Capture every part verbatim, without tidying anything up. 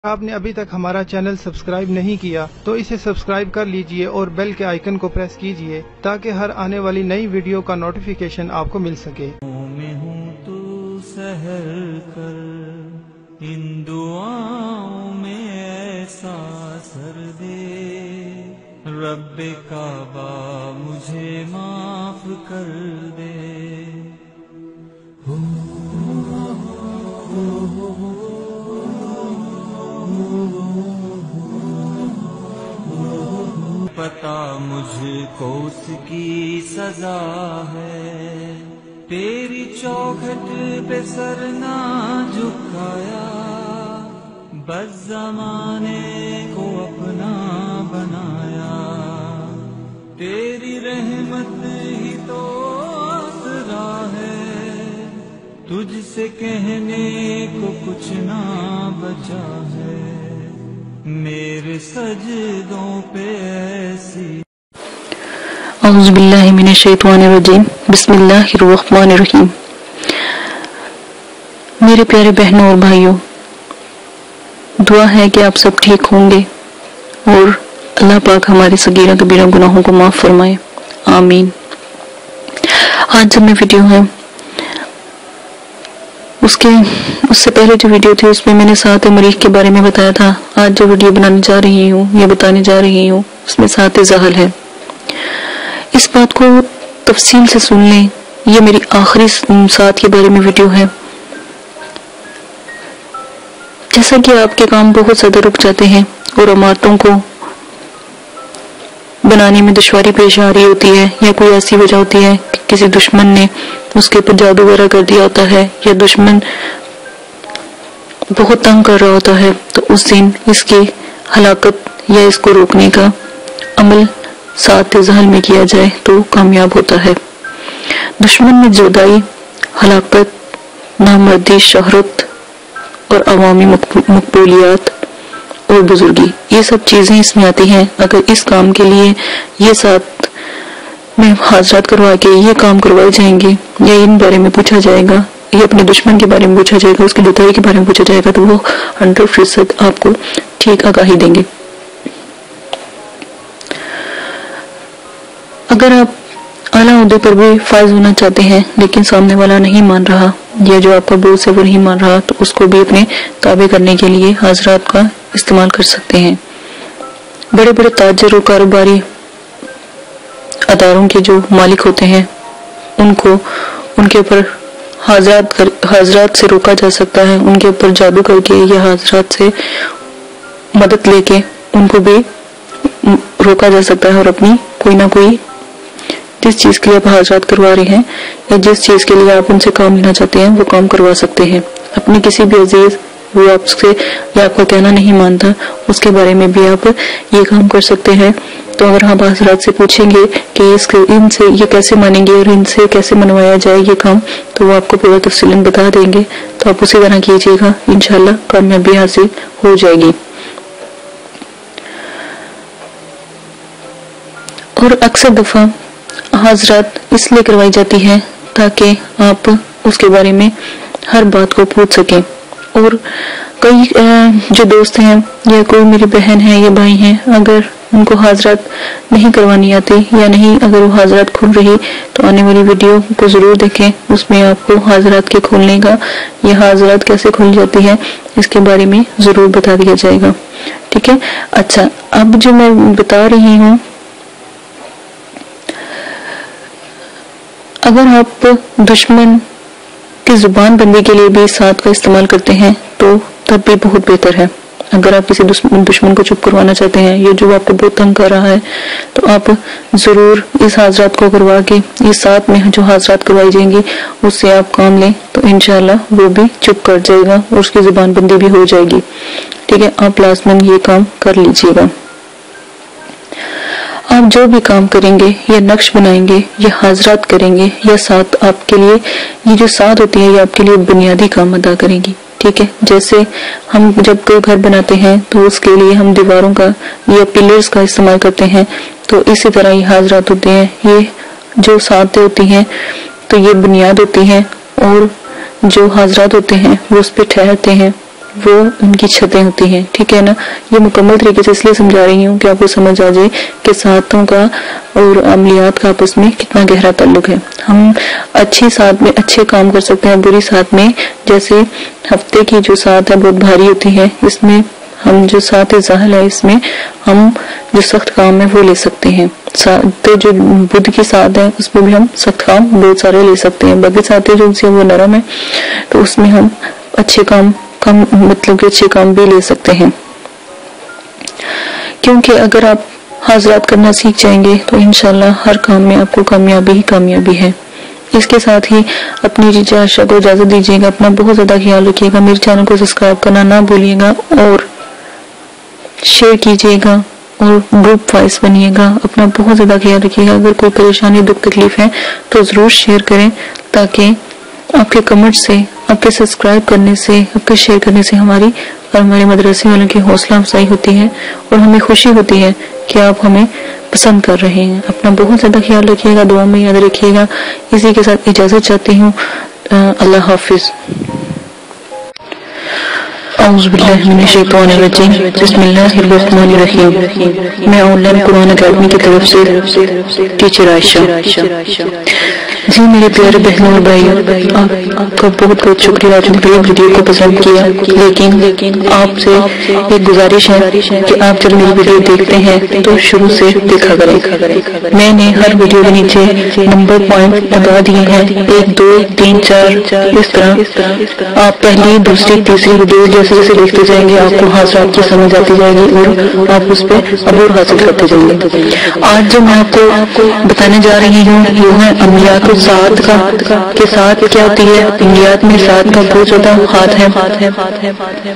आपने अभी तक हमारा चैनल सब्सक्राइब नहीं किया तो इसे सब्सक्राइब कर लीजिए और बेल के आइकन को प्रेस कीजिए ताकि हर आने वाली नई वीडियो का नोटिफिकेशन आपको मिल सके। मैं हूँ तू सहल कर इन दुआओं में ऐसा असर दे, रब्बे काबा मुझे माफ कर दे। हो, हो, हो, हो, पता मुझको उसकी सजा है, तेरी चौखट पे सर ना झुकाया, बस ज़माने को अपना बनाया, तेरी रहमत ही तो आसरा है, तुझसे कहने को कुछ ना बचा है, मेरे सजदों पे ऐसी। औज़ु बिल्लाहि मिनश शैतानिर रजीम, बिस्मिल्लाहिर रहमानिर रहीम। मेरे प्यारे बहनों और भाइयों, दुआ है कि आप सब ठीक होंगे और अल्लाह पाक हमारे सगीरा कबीरा गुनाहों को माफ फरमाए, आमीन। आज जब मैं वीडियो है उसके उससे पहले जो वीडियो थी उसमें मैंने सात मरीख के बारे में बताया था। आज जो वीडियो बनाने जा रही हूँ या बताने जा रही हूँ उसमें सात ज़हल है। इस बात को तफसील से सुन लें, ये मेरी आखिरी सात के बारे में वीडियो है। जैसा कि आपके काम बहुत ज्यादा रुक जाते हैं और इमारतों को बनाने में दुश्वारी पेश आ रही होती है या कोई ऐसी वजह होती है कि किसी दुश्मन ने उसके ऊपर जादू वगैरह कर दिया होता है या दुश्मन बहुत तंग कर रहा होता है, तो उस दिन इसकी हलाकत या इसको रोकने का अमल सात ज़हल में किया जाए तो कामयाब होता है। दुश्मन में जुदाई, हलाकत, नामर्दी, शोहरत और अवामी मकबूलियत और बुजुर्गी, ये सब चीजें इसमें आती हैं। अगर इस काम के लिए ये सात में हाजरात करवा के ये काम करवाए जाएंगे या इन बारे में पूछा जाएगा या अपने दुश्मन के बारे में पूछा जाएगा, उसकी जुदाई के बारे में पूछा जाएगा, तो वो हंड्रेड फीसद आपको ठीक आगाही देंगे। अगर आप आला उहदे पर भी फायज होना चाहते हैं लेकिन सामने वाला नहीं मान रहा या जो आपका बोझ है वो नहीं मान रहा, तो उसको भी अपने ताबे करने के लिए हाजरात का इस्तेमाल कर सकते हैं। बड़े बड़े ताजर और कारोबारी अदारों के जो मालिक होते हैं उनको उनके ऊपर हाजरात कर, हाजरात से रोका जा सकता है, उनके ऊपर जादू करके या हाजरात से मदद लेके उनको भी रोका जा सकता है और अपनी कोई ना कोई जिस चीज के लिए आप हाजरात करवा रहे हैं या जिस चीज के लिए आप उनसे काम लेना चाहते हैं वो काम करवा सकते हैं। अपनी किसी भी अजीज वो आपसे या आपका कहना नहीं मानता उसके बारे में भी आप ये काम कर सकते हैं। तो अगर आप हाजरात से पूछेंगे कि इसके इनसे ये कैसे मानेंगे और इनसे कैसे मनवाया जाए ये काम, तो वो आपको पूरा तफसीलन बता देंगे, तो आप उसी तरह कीजिएगा, इंशाल्लाह कामयाबी हासिल हो जाएगी। और अक्सर दफा हाजरात इसलिए करवाई जाती है ताकि आप उसके बारे में हर बात को पूछ सकें। और कई जो दोस्त हैं या कोई मेरी बहन है या भाई हैं, अगर उनको हाजरात नहीं करवानी आती या नहीं अगर वो हाजरात खोल रही, तो आने वाली वीडियो को जरूर देखें, उसमें आपको हाजरात के खोलने का या हाजरात कैसे खोली जाती है इसके बारे में जरूर बता दिया जाएगा। ठीक है। अच्छा, अब जो मैं बता रही हूँ, अगर आप दुश्मन की जुबान बंदी के लिए भी सात का इस्तेमाल करते हैं तो तब भी बहुत बेहतर है। अगर आप किसी दुश्मन, दुश्मन को चुप करवाना चाहते हैं, ये जो आपको बहुत तंग कर रहा है, तो आप जरूर इस हाजरात को करवा के ये सात में जो हाजरात करवाई जाएंगी उससे आप काम लें, तो इंशाल्लाह वो भी चुप कर जाएगा और उसकी जुबान बंदी भी हो जाएगी। ठीक है, आप लाजमन ये काम कर लीजिएगा। आप जो भी काम करेंगे या नक्श बनाएंगे या हाजरात करेंगे या साथ आपके लिए ये जो साथ होती है ये आपके लिए बुनियादी काम अदा करेंगी। ठीक है, जैसे हम जब कोई घर बनाते हैं तो उसके लिए हम दीवारों का या पिलर्स का इस्तेमाल करते हैं, तो इसी तरह ये हाजरात होते हैं, ये जो साथें होती हैं तो ये बुनियाद होती हैं और जो हाजरात होते हैं वो उस पर ठहरते हैं, وہ ان کی چھتیں ہوتی ہیں. ٹھیک ہے نا. یہ مکمل طریقے سے اس لیے سمجھا رہی ہوں کہ آپ کو سمجھ آ جائے کہ ساتوں کا اور عملیات کا آپس میں کتنا گہرا تعلق ہے. ہم اچھی ساتھ میں اچھے کام کر سکتے ہیں, بری ساتھ میں جیسے ہفتے کی جو ساتھ ہے بہت بھاری ہوتی ہے, اس میں ہم جو ساتھ ظاہر ہے اس میں ہم جو سخت کام ہے وہ لے سکتے ہیں. ساتھ جو بدھ کی ساتھ ہے اس میں بھی ہم سخت کام بہت سارے لے سکتے ہیں. باقی ساتھ جو سے وہ نرم ہے تو اس میں ہم اچھے کام کم مطلب کہ اچھے کام بھی لے سکتے ہیں. کیونکہ اگر آپ حاضرات کرنا سیکھ جائیں گے تو انشاءاللہ ہر کام میں آپ کو کامیابی ہی کامیابی ہے. اس کے ساتھ ہی اپنی رجا عائشہ کو اجازت دیجیے گا. اپنا بہت زیادہ خیال رکھیے گا. میرے چینل کو سبسکرائب کرنا نہ بھولیے گا اور شیئر کیجیے گا اور گروپ وائز بنیے گا. اپنا بہت زیادہ خیال رکھیے گا. اگر کوئی پریشانی دکھ تکلیف ہے تو ضرور شیئر کریں تاکہ آپ کے کمنٹ سے, آپ کے سبسکرائب کرنے سے, آپ کے شیئر کرنے سے ہماری اور ہمارے مدرسے والوں کی حوصلہ افزائی ہوتی ہے اور ہمیں خوشی ہوتی ہے کہ آپ ہمیں پسند کر رہے ہیں. اپنا بہت زیادہ خیال رکھیے گا, دعا میں یاد رکھیے گا. اسی کے ساتھ اجازت چاہتی ہوں. اللہ حافظ. اعوذ باللہ من الشیطان الرجیم. بسم اللہ الرحمن الرحیم. میں آن لائن قرآن اکیڈمی کی طرف سے ٹیچر عائشہ. جی میرے پیارے بہنوں اور بھائیوں, آپ کا بہت بہت شکریہ. آپ نے میری ویڈیو کو پسند کیا, لیکن آپ سے ایک گزارش ہے کہ آپ جب میری ویڈیو دیکھتے ہیں تو شروع سے دیکھا کریں. میں نے ہر ویڈیو کے نیچے نمبر پوائنٹ لگا دیے ہیں, ایک دو تین چار اس طرح. آپ پہلی دوسری تیسری ویڈیو جیسے جیسے دیکھتے جائیں گے آپ کو حاصلات کی سمجھ آتی جائے گی اور آپ اس پہ عبور حاصل کرتے جائیں گے. آج جو میں آپ کو بتانے جا رہی ہوں وہ ہے عملیات ساتھ کا کہ ساتھ کیا ہوتی ہے. عملیات میں ساتھ کا بہت زیادہ ہاتھ ہے,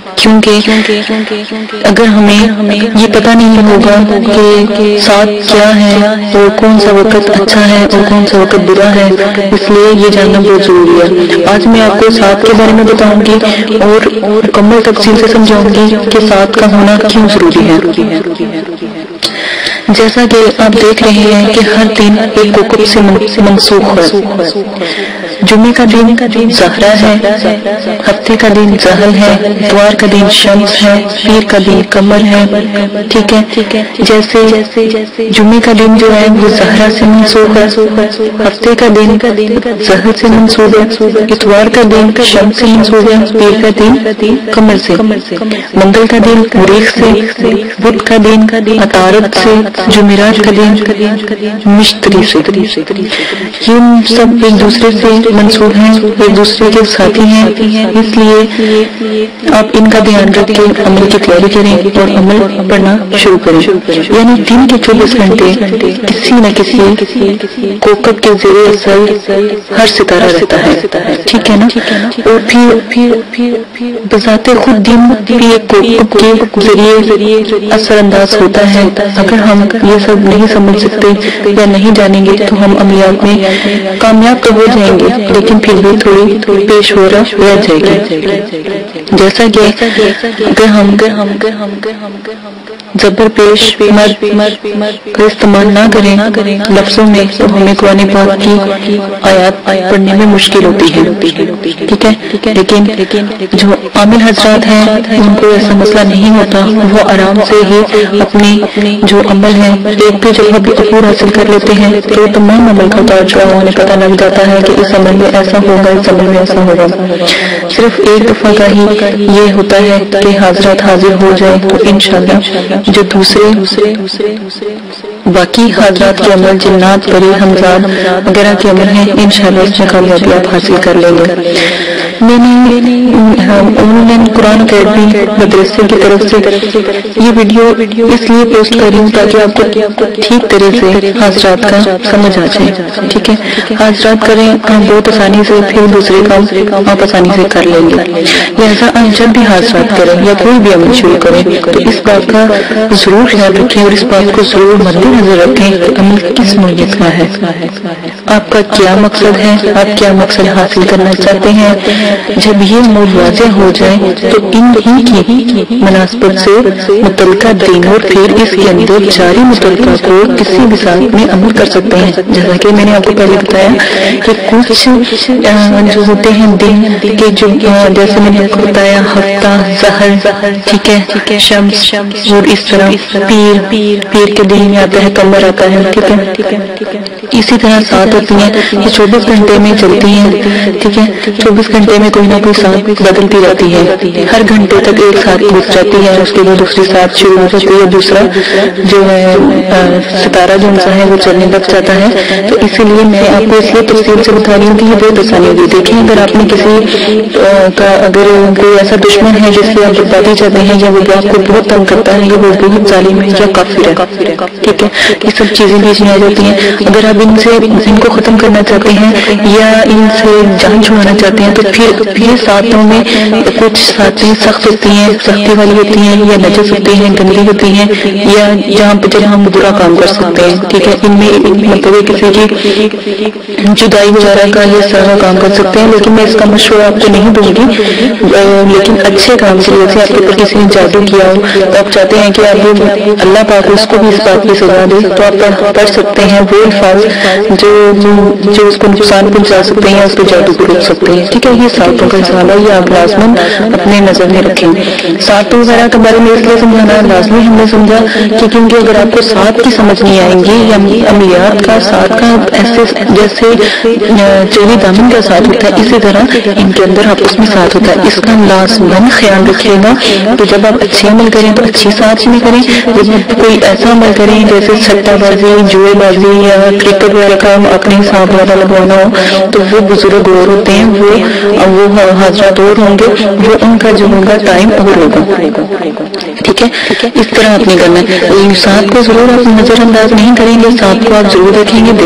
کیونکہ اگر ہمیں یہ پتہ نہیں ہوگا کہ ساتھ کیا ہے اور کون سا وقت اچھا ہے اور کون سا وقت برا ہے, اس لیے یہ جاننا بہت ضروری ہے. آج میں آپ کو ساتھ کے بارے میں بتاؤں گی اور مکمل تفصیل سے سمجھاؤں گی کہ ساتھ کا ہونا کیوں ضروری ہے. جیسا کہ آپ دیکھ رہے ہیں کہ ہر دن ایک کوکب سے منسوخ ہے. جمعے کا دن زہرا ہے, ہفتے کا دن زحل ہے, اتوار کا دن شمس ہے, پیر کا دن قمر ہے. ٹھیک ہے, جیسے جمعے کا دن جو ہے وہ زہرا سے منسوخ ہے, ہفتے کا دن زحل سے منسوخ ہے, اتوار کا دن شمس سے منسوخ ہے, پیر کا دن قمر سے, منگل کا دن مریخ سے, بدھ کا دن عطارد سے, جمعرات کا دن مشتری سے. یہ سب ایک دوسرے سے منسوب ہیں, ایک دوسرے کے ساتھی ہیں. اس لیے آپ ان کا دھیان رکھ کے عمل کی تیاری کریں اور عمل پڑھنا شروع کریں. یعنی دن کے چوبیس گھنٹے کسی نہ کسی کوکب کے زیر اثر ہر ستارہ رہتا ہے. ٹھیک ہے نا. اور پھر بذات خود دن بھی ایک کوکب کے ذریعے اثر انداز ہوتا ہے. اگر ہم یہ سب نہیں سمجھ سکتے یا نہیں جانیں گے تو ہم عملیات میں کامیاب تو ہو جائیں گے لیکن پھر بھی تھوڑی پیش ہو رہا رہ جائے گی. جیسا کہ اگر ہم زبر پیش مد کا استعمال نہ کریں لفظوں میں تو ہمیں قرآن پاک کی آیات پڑھنے میں مشکل ہوتی ہے. ٹھیک ہے, لیکن جو عامل حضرات ہیں ان کو ایسا مسئلہ نہیں ہوتا. وہ آرام سے ہی اپنی جو عمل ہے ایک پہ جب ابھی عبور حاصل کر لیتے ہیں تو تمام عمل کا اتار چڑھاؤ انہیں پتہ لگ جاتا ہے کہ اس عمل میں ایسا ہوگا, اس عمل میں ایسا ہوگا. صرف ایک دفعہ کا ہی یہ ہوتا ہے کہ حاضرات حاضر ہو جائے تو انشاءاللہ جو دوسرے باقی حضرات کے عمل جنات پری حمزات وغیرہ کے عمل ہیں انشاءاللہ اس میں کامیابی آپ حاصل کر لیں گے. میں نے آن لائن قرآن اکیڈمی مدرسے کی طرف سے یہ ویڈیو اس لیے پوسٹ کر رہی ہوں تاکہ آپ کو ٹھیک طرح سے حاضرات کا سمجھ آ جائے. ٹھیک ہے, حاضرات کریں آپ بہت آسانی سے, پھر دوسرے کام آپ آسانی سے کر لیں گے. لہٰذا آپ جب بھی حاضرات کریں یا کوئی بھی عمل شروع کریں تو اس بات کا ضرور خیال رکھیں اور اس بات کو ضرور مد نظر رکھیں کہ عمل کس نوعیت کا ہے. آپ کا کیا مقصد ہے، آپ کیا مقصد حاصل کرنا چاہتے ہیں. جب یہ امور واضح ہو جائے تو ان ہی کی مناسبت سے متعلقہ دن اور پھر اس کے اندر جاری متعلقہ کو کسی بھی ساتھ میں عمل کر سکتے ہیں. جیسا کہ میں نے آپ کو پہلے بتایا کہ کچھ جو ہوتے ہیں دن کے جو جیسے میں نے آپ کو بتایا ہفتہ، ظہر، ٹھیک ہے، شمس اور اس طرح پیر پیر کے دن میں آتا ہے، قمر آتا ہے، ٹھیک ہے. اسی طرح سات ہوتی ہیں یہ چوبیس گھنٹے میں چلتی ہیں، ٹھیک ہے. چوبیس گھنٹے میں کوئی نہ کوئی سات بدلتی رہتی ہے، ہر گھنٹے تک ایک ساتھ گزر جاتی ہے، اس کے بعد دوسری ساتھ شروع ہو جاتی ہے، دوسرا جو ہے ستارہ جو سا ہے وہ چلنے لگ جاتا ہے. تو اسی لیے میں آپ کو اس لیے تفصیل سے بتا رہی ہوں کہ یہ بہت آسانی ہوگی. دیکھیں اگر آپ نے کسی کا اگر کوئی ایسا دشمن ہے جس سے آپ بربادی چاہتے ہیں یا وہ آپ کو بہت تنگ کرتا ہے یا وہ بہت ظالم ہے یا کافر ہے، ٹھیک ہے، یہ سب چیزیں بیچ میں آ جاتی ہیں. اگر آپ ان سے ان کو ختم کرنا چاہتے ہیں یا ان سے جان چھڑانا چاہتے ہیں تو پھر یہ ساتوں میں کچھ ساتیں سخت ہوتی ہیں، سختی والی ہوتی ہیں، یا نجس ہوتی ہیں، گندی ہوتی ہیں، یا جہاں پہ جب ہم برا کام کر سکتے ہیں، ٹھیک ہے. ان میں مطلب کسی کی جدائی وغیرہ کا یہ سارا کام کر سکتے ہیں. لیکن میں اس کا مشورہ آپ کو نہیں دوں گی، لیکن اچھے کام کے لیے جیسے آپ کے اوپر کسی نے جادو کیا ہو تو آپ چاہتے ہیں کہ آپ اللہ پاک اس کو بھی اس بات کی سزا دے تو آپ پڑھ سکتے ہیں وہ الفاظ جو جو اس کو نقصان پہنچا سکتے ہیں، اس کو جادو کو روک سکتے ہیں، ٹھیک ہے. یہ ساتوں کا حساب ہے، یہ آپ لازماً اپنے نظر میں رکھیں. ساتوں وغیرہ کے بارے میں اس لیے سمجھانا لازمی ہم نے سمجھا کہ کیونکہ اگر آپ کو سات کی سمجھ نہیں آئیں گی یا عملیات کا سات کا ایسے جیسے چوبی دامن کا ساتھ ہوتا ہے اسی طرح ان کے اندر آپس میں ساتھ ہوتا ہے. اس کا لازماً خیال رکھیے گا کہ جب آپ اچھے عمل کریں تو اچھی ساتھ میں کریں. جب کوئی ایسا عمل کریں جیسے سٹہ بازی، جوئے بازی یا کرکٹ وغیرہ کا اپنے حساب والا لگوانا ہو تو وہ بزرگ اور ہوتے ہیں، وہ وہ حضرات اور ہوں گے، وہ ان کا جو ہوگا ٹائم اور ہوگا، ٹھیک ہے. اس طرح آپ نے کرنا ہے. ساتھ کو ضرور آپ نظر انداز نہیں کریں گے، ساتھ کو آپ ضرور دیکھیں گے.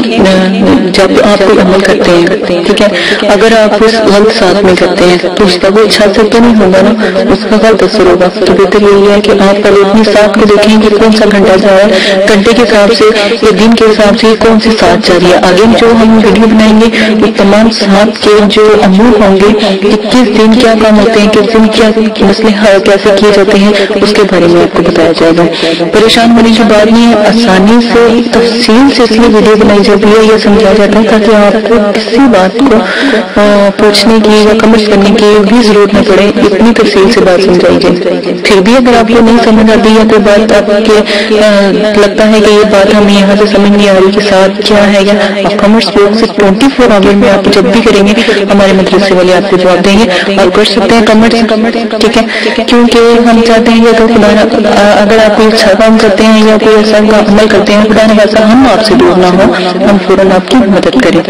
دیکھیں جب آپ کوئی عمل کرتے ہیں، ٹھیک ہے، اگر آپ اس غلط ساتھ میں کرتے ہیں تو اس کا کوئی اچھا اثر تو نہیں ہوگا نا، اس کا غلط اثر ہوگا. تو بہتر یہی ہے کہ آپ پہلے اپنی ساتھ کو دیکھیں کہ کون سا گھنٹہ جا رہا ہے، گھنٹے کے حساب سے یا دن کے حساب سے کون سی ساتھ جا رہی ہے. آگے جو ہم ویڈیو بنائیں گے وہ تمام ساتھ کے جو امور ہوں گے کہ کس دن کیا کام ہوتے ہیں، کس دن کیا مسئلے حل کیسے کیے جاتے ہیں، اس کے بارے میں آپ کو بتایا جائے گا. پریشان ہونے کی بات نہیں ہے، آسانی سے تفصیل سے اس لیے ویڈیو بنائی جاتی ہے یا سمجھا جاتا ہے تاکہ آپ کو کسی بات کو پوچھنے کی یا کمنٹ کرنے کی بھی ضرورت نہ پڑے، اتنی تفصیل سے بات سمجھائی جائے. پھر بھی اگر آپ کو نہیں سمجھ آتی یا کوئی بات آپ کے لگتا ہے کہ یہ بات ہمیں یہاں سے سمجھ نہیں آ رہی کہ ساتھ کیا ہے، یا آپ کمنٹس باکس سے ٹوئنٹی فور آور میں آپ جب بھی کریں گے ہمارے مدرسے والے آپ کو جواب دیں گے اور کر سکتے ہیں کمنٹس، ٹھیک ہے. کیونکہ ہم چاہتے ہیں کہ خدا اگر آپ کوئی اچھا کام کرتے ہیں یا کوئی ایسا عمل کرتے ہیں خدا نہ خاصا ہم آپ سے دور نہ ہو، ہم فوراً آپ کی مدد کریں.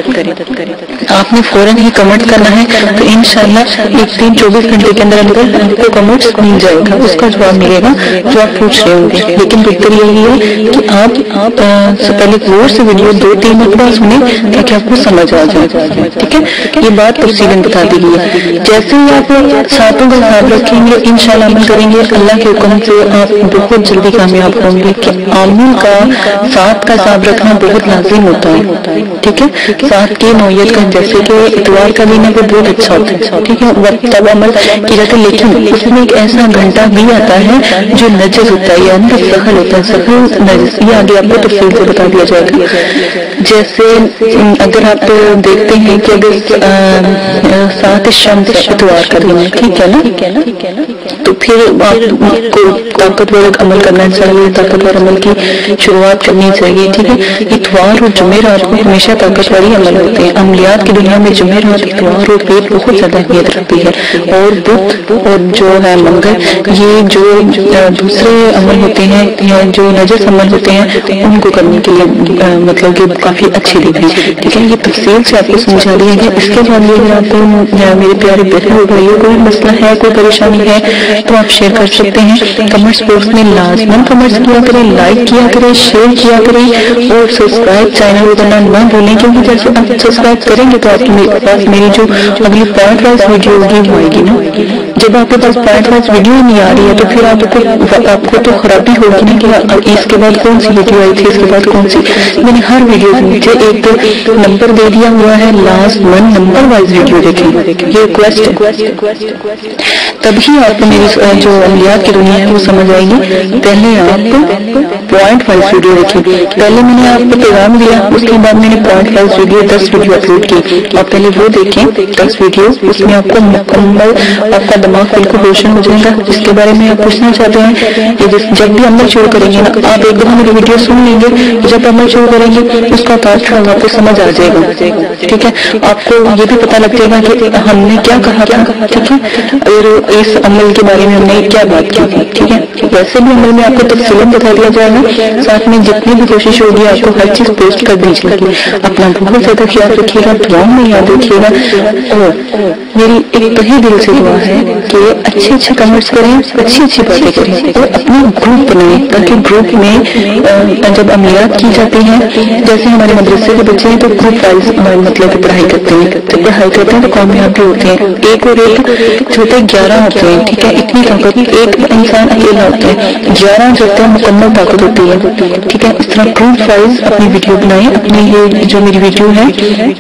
آپ نے فوراً ہی کمنٹ کرنا ہے تو انشاءاللہ ایک دن چوبیس گھنٹے کے اندر اندر آپ کو کمنٹس مل جائے گا، اس کا جواب ملے گا جو آپ پوچھ رہے ہوں گے. لیکن بہتر یہی ہے کہ آپ پہلے غور سے ویڈیو دو تین مرتبہ سنیں تاکہ آپ کو سمجھ آ جائے، ٹھیک ہے. یہ بات تفصیلاً بتا دی گئی ہے. جیسے ہی آپ ساتوں کا حساب رکھیں گے انشاءاللہ عمل کریں گے اللہ کے حکم سے آپ بہت جلدی کامیاب ہوں گے. کہ عامل کا ساتھ کا حساب رکھنا بہت لازم ہوتا ہے، ٹھیک ہے. ساتھ کی نوعیت کا جیسے کہ اتوار کا دن ہے وہ بہت اچھا ہوتا ہے، ٹھیک ہے، وقت تب عمل کی جاتا ہے. لیکن اس میں ایک ایسا گھنٹہ بھی آتا ہے جو نجس ہوتا ہے یعنی کہ سخل ہوتا ہے. سخل نجس یہ آگے آپ کو تفصیل سے بتا دیا جائے گا. جیسے اگر آپ دیکھتے ہیں کہ اگر سات شمس اتوار کا دن ہے، ٹھیک ہے نا، تو پھر آپ کو طاقتور عمل کرنا چاہیے، طاقتور عمل کی شروعات کرنی چاہیے، ٹھیک ہے. اتوار اور جمعرات کو ہمیشہ طاقت والی عمل ہوتے ہیں. عملیات کی دنیا میں جمعرات، اتوار اور پیر بہت زیادہ اہمیت رکھتی ہے. اور بدھ اور جو ہے منگل یہ جو دوسرے عمل ہوتے ہیں یا جو نجس عمل ہوتے ہیں ان کو کرنے کے لیے مطلب کہ کافی اچھے دن ہیں، ٹھیک ہے. یہ تفصیل سے آپ کو سمجھا دیا گیا. اس کے بعد اگر آپ میرے پیارے بہن ہو بھائیوں کوئی مسئلہ ہے، کوئی پریشانی ہے تو آپ شیئر کر سکتے ہیں. کمنٹس باکس میں لازماً کمنٹس کیا کریں، لائک کیا کریں، شیئر کیا کریں اور سبسکرائب چینل کو کرنا نہ بھولیں، کیونکہ جیسے آپ سبسکرائب کریں گے تو آپ کے پاس میری جو اگلی پارٹ وائز ویڈیو ہوگی وہ آئے گی نا. جب آپ کے پاس پوائنٹ وائز ویڈیو ہی نہیں آ رہی ہے تو پھر آپ کو آپ کو تو خرابی ہوگی نا کہ اس کے بعد کون سی ویڈیو آئی تھی، اس کے بعد کون سی. میں نے ہر ویڈیو کے نیچے ایک نمبر دے دیا ہوا ہے، last one number wise video دیکھیں، یہ ریکویسٹ ہے. تبھی آپ کو میری جو عملیات کی دنیا ہے وہ سمجھ آئے گی. پہلے آپ پوائنٹ وائز ویڈیو دیکھیں. پہلے میں نے آپ کو پیغام دیا، اس کے بعد میں نے پوائنٹ وائز ویڈیو دس ویڈیو اپلوڈ کی. آپ پہلے وہ دیکھیں دس ویڈیو، اس میں آپ کو مکمل آپ کا دماغ بالکل روشن ہو جائے گا. جس کے بارے میں آپ پوچھنا چاہتے ہیں کہ جب بھی عمل شروع کریں گے نا، آپ ایک دفعہ میری ویڈیو سن لیں گے، جب عمل شروع کریں گے اس کا پارٹ آپ کو سمجھ آ جائے گا. ٹھیک ہے، آپ کو یہ بھی پتہ لگ جائے گا کہ ہم نے کیا کہا تھا. ٹھیک ہے، اور اس عمل کے بارے میں ہم نے کیا بات کی تھی. ٹھیک ہے، ویسے بھی عمل میں آپ کو تفصیل بتا دیا جائے گا، ساتھ میں جتنی بھی کوشش ہوگی آپ کو ہر چیز پوسٹ کر دیجیے گی. اپنا بہت زیادہ خیال رکھیے گا، دعاؤں میں یاد رکھیے گا. اور میری ایک تہی دل سے دعا ہے کہ اچھے اچھے کمنٹس کریں، اچھی اچھی باتیں کریں اور اپنا گروپ بنائیں، تاکہ گروپ میں جب عملیات کی جاتی ہیں، جیسے ہمارے مدرسے کے بچے ہیں تو گروپ وائز مطلب کہ پڑھائی کرتے ہیں. جب پڑھائی کرتے ہیں تو کامیاب بھی ہوتے ہیں. ایک اور ایک چھوٹے گیارہ ہوتے ہیں. ٹھیک ہے، اتنی طاقت ایک انسان اکیلا ہوتا ہے، گیارہ جو ہوتے ہیں مکمل طاقت ہوتی ہے. ٹھیک ہے، اس طرح گروپ وائز اپنی ویڈیو بنائیں. اپنی یہ جو میری ویڈیو ہے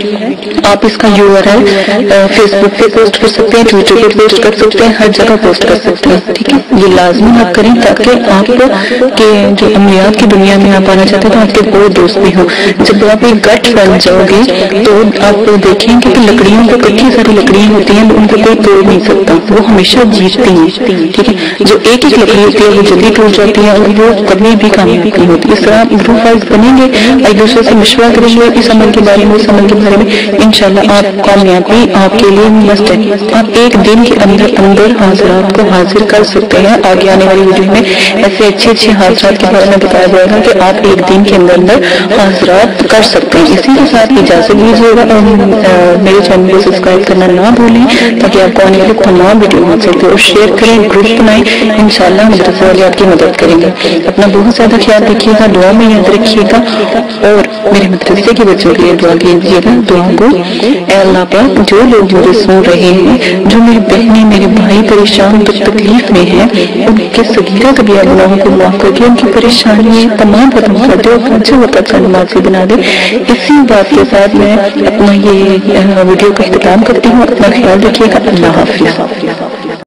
آپ اس کا U R L Facebook پہ پوسٹ کر سکتے ہیں، ٹویٹر پہ پوسٹ کر سکتے ہیں، ہر جگہ پوسٹ کر سکتے ہیں. ٹھیک ہے، یہ لازمی آپ کریں تاکہ آپ کے جو عملیات کی دنیا میں آپ آنا چاہتے ہیں تو آپ کے کوئی دوست بھی ہو. جب آپ ایک گٹ بن جاؤ گے تو آپ دیکھیں گے کہ لکڑیوں پہ کتنی ساری لکڑیاں ہوتی ہیں، ان کو کوئی توڑ نہیں سکتا، وہ ہمیشہ جیتتی ہیں. ٹھیک ہے، جو ایک ایک لکڑی ہوتی ہے وہ جلدی ٹوٹ جاتی ہے اور وہ کبھی بھی کامیاب نہیں ہوتی. اس طرح گروپ وائز بنیں گے، ایک دوسرے سے مشورہ کریں گے اس عمل کے بارے میں، اس عمل کے بارے میں، انشاءاللہ آپ کامیابی آپ کے لیے مست ہے. آپ ایک دن کے اندر اندر حاضرات کو حاضر کر سکتے ہیں. آگے آنے والی ویڈیو میں ایسے اچھے اچھے حاضرات کے بارے میں بتایا جائے گا کہ آپ ایک دن کے اندر اندر حاضرات کر سکتے ہیں. اسی کے ساتھ اجازت دیجیے گا اور میرے چینل کو سبسکرائب کرنا نہ بھولیں تاکہ آپ کو آنے والے تمام ویڈیو مل سکتے اور شیئر کریں، گروپ بنائیں. انشاءاللہ مدرسہ والے آپ کی مدد کریں گے. اپنا بہت زیادہ خیال رکھیے گا، دعا میں یاد رکھیے گا اور میرے مدرسے کے بچوں کے لیے دعا کیجیے گا. دعا کو اے اللہ پاک جو لوگ مجھے سن رہے ہیں، جو میری بہنیں میرے بھائی پریشان تکلیف میں ہیں، ان کے صغیرہ کبیرہ گناہوں کو معاف کر کے ان کی پریشانی تمام ختم کر دے اور اچھا وقت اچھا نمازی بنا دے. اسی بات کے ساتھ میں اپنا یہ ویڈیو کا اختتام کرتی ہوں. اپنا خیال رکھیے گا. اللہ حافظ.